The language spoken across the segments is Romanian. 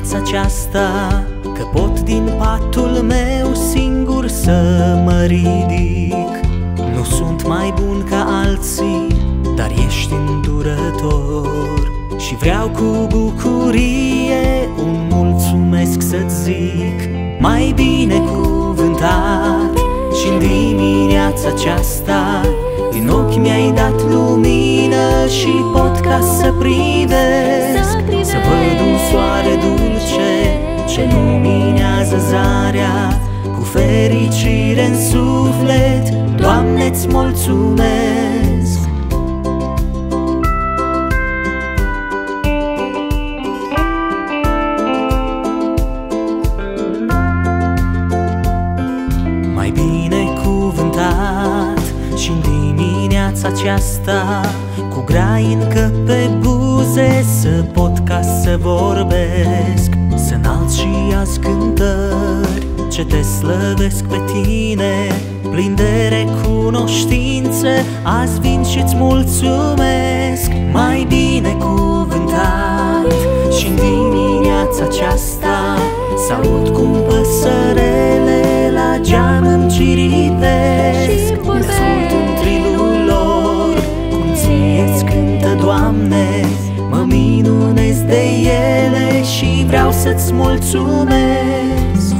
dimineața aceasta că pot din patul meu singur să mă ridic. Nu sunt mai bun ca alții, dar ești îndurător și vreau cu bucurie un mulțumesc să-ți zic. Mai binecuvântat și-n dimineața aceasta din ochi mi-ai dat lumină și pot ca să privesc, să văd un soare dulce ce luminează zarea. Cu fericire în suflet, Doamne-ți mulțumesc. Mai binecuvântat și-n dimineața aceasta cu grai încă pe buze să pot ca să vorbesc, să înalți și azi cântări ce te slăvesc pe tine. Plin de recunoștințe azi vin și-ți mulțumesc. Mai binecuvântat și-n dimineața aceasta s-aud cum păsărele la geam îmi ciripesc. Ascult în trilul lor cum ție-ți cântă, Doamne, mă minunez de ele și vreau să-ți mulțumesc.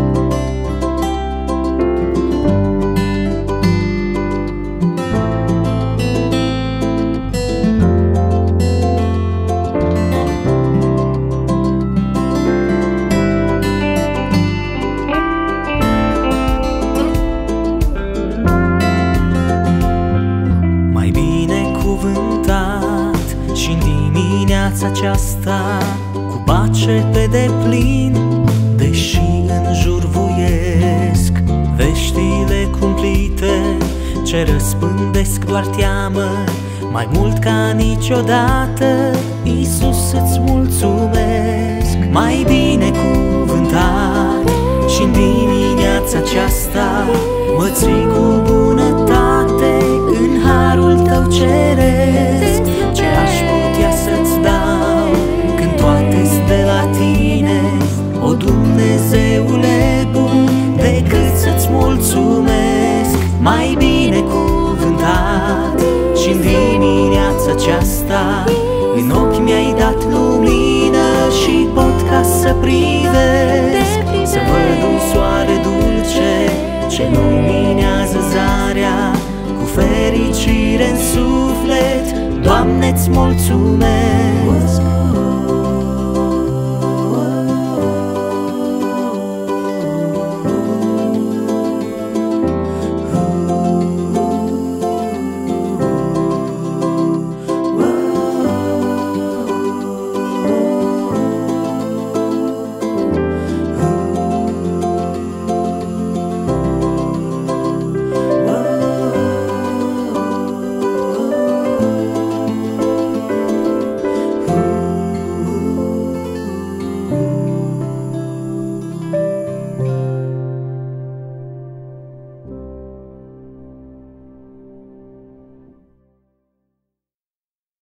Și-n dimineața aceasta cu pace pe deplin, deși în jur vuiesc veștile cumplite ce răspândesc doar teamă. Mai mult ca niciodată, Iisus, îți mulțumesc. Mai binecuvântat și-n dimineața aceasta mă ții cu bunătate în harul tău ceresc. Ce aș putea să-ți dau când toate-s de la tine, o Dumnezeule bun, decât să-ți mulțumesc. Mai binecuvântat și-n dimineața aceasta în ochi mi-ai dat lumină și pot ca să privesc, să văd un soare dulce ce luminează zarea. Cu fericire în suflet, Doamne-ți mulțumesc.